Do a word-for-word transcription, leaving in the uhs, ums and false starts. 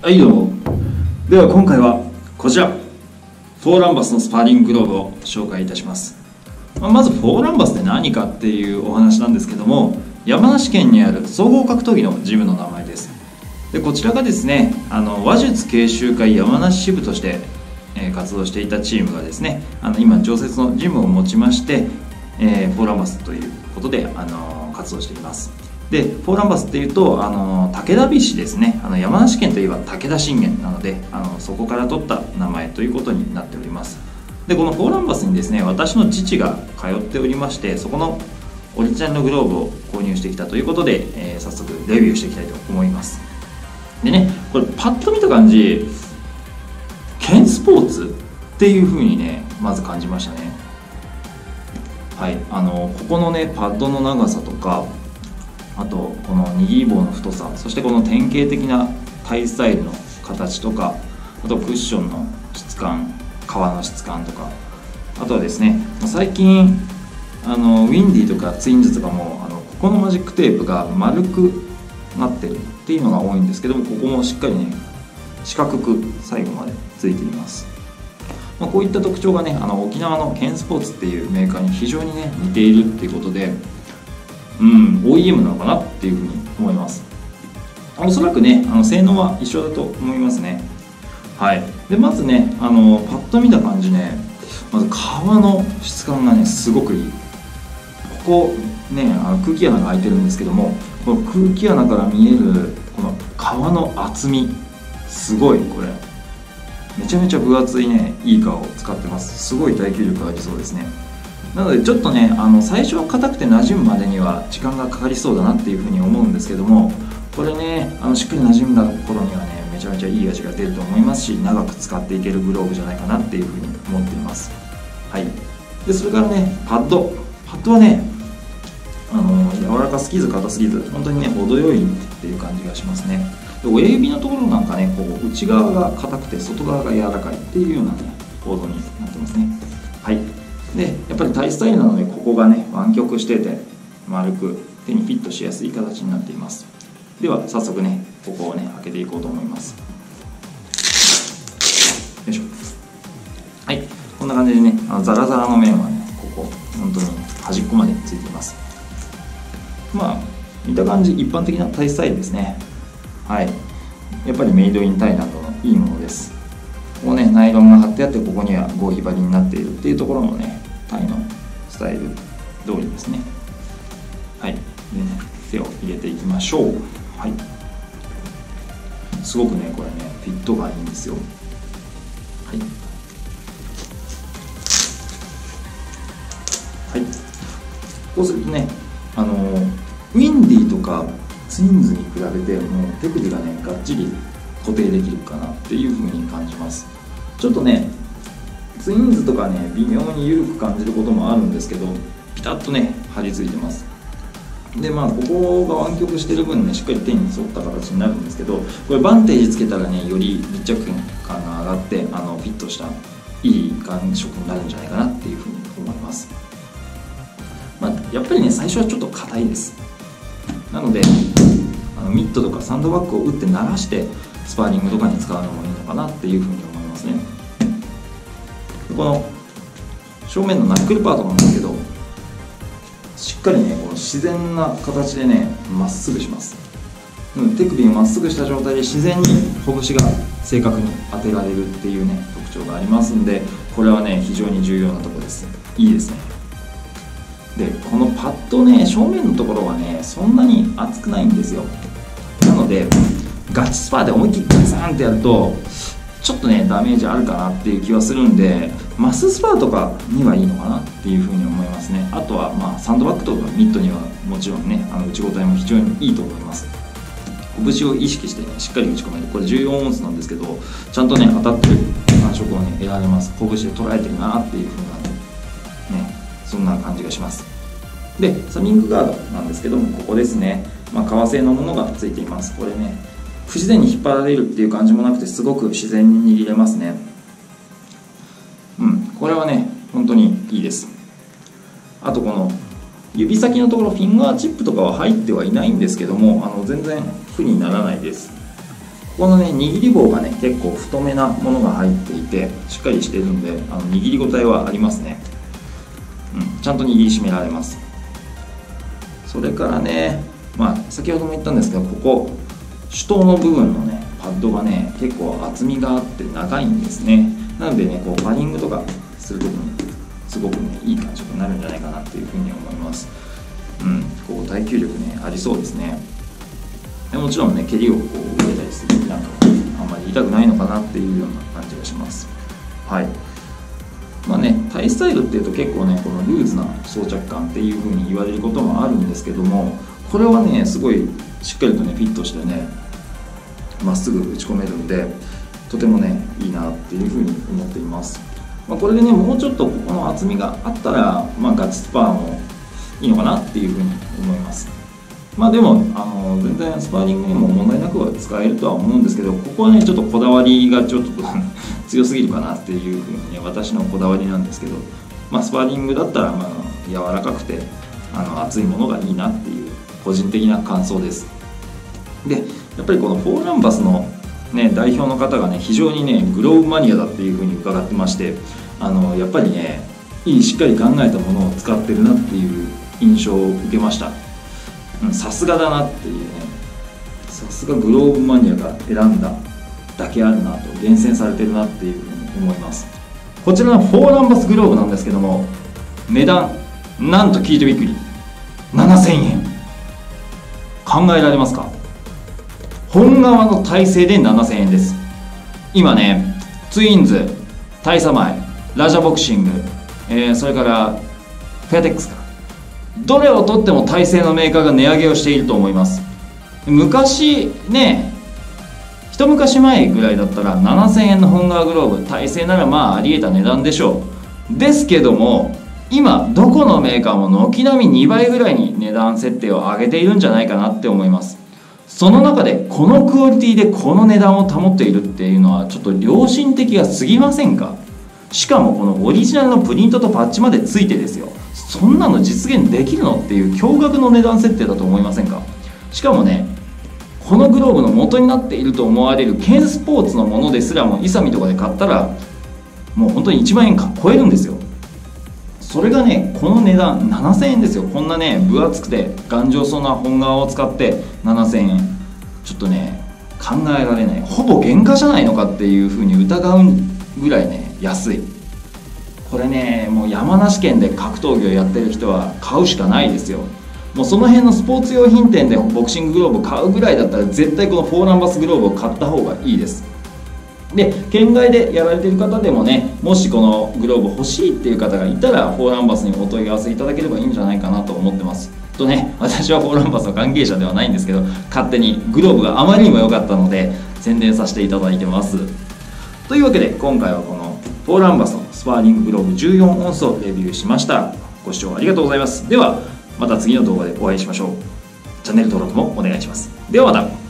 はいどうも。では今回はこちらフォーランバスのスパーリンググローブを紹介いたします。まずフォーランバスって何かっていうお話なんですけども、山梨県にある総合格闘技のジムの名前です。でこちらがですね、あの話術研修会山梨支部として、えー、活動していたチームがですね、あの今常設のジムを持ちまして、えー、フォーランバスということで、あのー、活動しています。でフォーランバスっていうと、あの武田菱ですね、あの山梨県といえば武田信玄なので、あのそこから取った名前ということになっております。でこのフォーランバスにですね、私の父が通っておりまして、そこのオリジナルのグローブを購入してきたということで、えー、早速レビューしていきたいと思います。でね、これパッと見た感じケンスポーツっていう風にね、まず感じましたね。はい、あのここのねパッドの長さとか、あとこの握り棒の太さ、そしてこの典型的なタイスタイルの形とか、あとクッションの質感、革の質感とか、あとはですね、最近あのウィンディとかツインズとかもあのここのマジックテープが丸くなってるっていうのが多いんですけども、ここもしっかりね四角く最後までついています。まあ、こういった特徴がね、あの沖縄のケンスポーツっていうメーカーに非常にね似ているっていうことで、うん、オーイーエム なのかなっていうふうに思います。おそらくね、あの性能は一緒だと思いますね。はい。でまずね、あのパッと見た感じね、まず革の質感がねすごくいい。ここね、あの空気穴が開いてるんですけども、この空気穴から見えるこの革の厚み、すごい。これめちゃめちゃ分厚いね、いい革を使ってます。すごい耐久力がありそうですね。なのでちょっとね、あの最初は硬くて馴染むまでには時間がかかりそうだなっていうふうに思うんですけども、これね、あのしっかり馴染んだ頃にはね、めちゃめちゃいい味が出ると思いますし、長く使っていけるグローブじゃないかなっていうふうに思っています。はい。でそれからね、パッドパッドはね、あの柔らかすぎず硬すぎず、本当にね程よいっていう感じがしますね。で親指のところなんかね、こう内側が硬くて外側が柔らかいっていうようなね構造になってますね。はい。でやっぱりタイスタイルなので、ここがね湾曲してて丸く手にフィットしやすい形になっています。では早速ね、ここをね開けていこうと思います。よいしょ。はい、こんな感じでね、あのザラザラの面はね、ここ本当に端っこまでついています。まあ見た感じ一般的なタイスタイルですね。はい、やっぱりメイドインタイランドのいいものです。ここね、ナイロンが貼ってあって、ここには合皮張りになっているっていうところのね、タイのスタイル通りですね。はい。でね、手を入れていきましょう。はい。すごくね、これね、フィットがいいんですよ。はい。はい。こうするとね、あのウィンディとかツインズに比べて、もう手首がね、がっちり固定できるかなっていう風に感じます。ちょっとね、ツインズとかね、微妙に緩く感じることもあるんですけど、ピタッとね張り付いてます。でまあここが湾曲してる分ね、しっかり手に沿った形になるんですけど、これバンテージつけたらね、より密着感が上がって、あのフィットしたいい感触になるんじゃないかなっていうふうに思います。まあ、やっぱりね、最初はちょっと硬いです。なのであのミットとかサンドバッグを打って慣らしてスパーリングとかに使うのもいいのかなっていうふうに思いますね。でこの正面のナックルパートなんですけど、しっかりね、この自然な形でねまっすぐします。手首をまっすぐした状態で自然に拳が正確に当てられるっていうね特徴がありますんで、これはね非常に重要なところです。いいですね。でこのパッドね、正面のところはねそんなに厚くないんですよ。なのでガチスパーで思い切ってガサーンってやるとちょっとねダメージあるかなっていう気はするんで、マススパーとかにはいいのかなっていうふうに思いますね。あとはまあサンドバッグとかミットにはもちろんね、あの打ち応えも非常にいいと思います。拳を意識してねしっかり打ち込める。これじゅうよんオンスなんですけど、ちゃんとね当たってる感触をね得られます。拳で捉えてるなっていうふうなね、そんな感じがします。でサミングガードなんですけども、ここですね、まあ、革製のものがついています。これね、不自然に引っ張られるっていう感じもなくて、すごく自然に握れますね。うん、これはね本当にいいです。あとこの指先のところ、フィンガーチップとかは入ってはいないんですけども、あの全然苦にならないです。 このね握り棒がね結構太めなものが入っていてしっかりしてるんで、あの握り応えはありますね。うん、ちゃんと握りしめられます。それからね、まあ先ほども言ったんですけど、ここ手刀の部分のねパッドがね結構厚みがあって長いんですね。なのでね、こうパディングとかするときにすごくねいい感触になるんじゃないかなっていうふうに思います。うん、こう耐久力ねありそうですね。でもちろんね蹴りをこう受けたりする時なんかはあんまり痛くないのかなっていうような感じがします。はい。まあね、タイスタイルっていうと結構ねこのルーズな装着感っていうふうに言われることもあるんですけども、これはねすごいしっかりとねフィットしてねまっすぐ打ち込めるんで、とてもねいいなっていうふうに思っています。まあ、これでねもうちょっとここの厚みがあったら、まあ、ガチスパーもいいのかなっていうふうに思います。まあでもあの全然スパーリングにも問題なくは使えるとは思うんですけど、ここはねちょっとこだわりがちょっと強すぎるかなっていうふうにね私のこだわりなんですけど、まあ、スパーリングだったらまあ柔らかくてあの厚いものがいいなっていう個人的な感想です。でやっぱりこのフォーランバスの、ね、代表の方がね非常にねグローブマニアだっていうふうに伺ってまして、あのやっぱりねいいしっかり考えたものを使ってるなっていう印象を受けました。さすがだなっていうね、さすがグローブマニアが選んだだけあるなと、厳選されてるなっていうふうに思います。こちらのフォーランバスグローブなんですけども、値段なんと聞いてびっくりななせんえん。考えられますか？本革の体製でななせんえんです。今ねツインズ、大佐前、ラジャボクシング、えー、それからフェアテックスか、どれをとっても体製のメーカーが値上げをしていると思います。昔ね一昔前ぐらいだったらななせんえんの本革グローブ体製ならまああり得た値段でしょう。ですけども今どこのメーカーも軒並みにばいぐらいに値段設定を上げているんじゃないかなって思います。その中でこのクオリティでこの値段を保っているっていうのはちょっと良心的が過ぎませんか？しかもこのオリジナルのプリントとパッチまでついてですよ。そんなの実現できるのっていう驚愕の値段設定だと思いませんか？しかもねこのグローブの元になっていると思われるケンスポーツのものですらもイサミとかで買ったらもう本当にいちまんえんか超えるんですよ。それがねこの値段ななせんえんですよ。こんなね分厚くて頑丈そうな本革を使ってななせんえん、ちょっとね考えられない、ほぼ原価じゃないのかっていうふうに疑うぐらいね安い。これねもう山梨県で格闘技をやってる人は買うしかないですよ。もうその辺のスポーツ用品店でボクシンググローブを買うぐらいだったら絶対このフォーランバスグローブを買った方がいいです。で県外でやられてる方でもね、もしこのグローブ欲しいっていう方がいたらフォーランバスにお問い合わせいただければいいんじゃないかなと思ってます。とね、私はフォーランバスの関係者ではないんですけど、勝手にグローブがあまりにも良かったので宣伝させていただいてます。というわけで今回はこのフォーランバスのスパーリンググローブじゅうよんオンスをレビューしました。ご視聴ありがとうございます。ではまた次の動画でお会いしましょう。チャンネル登録もお願いします。ではまた。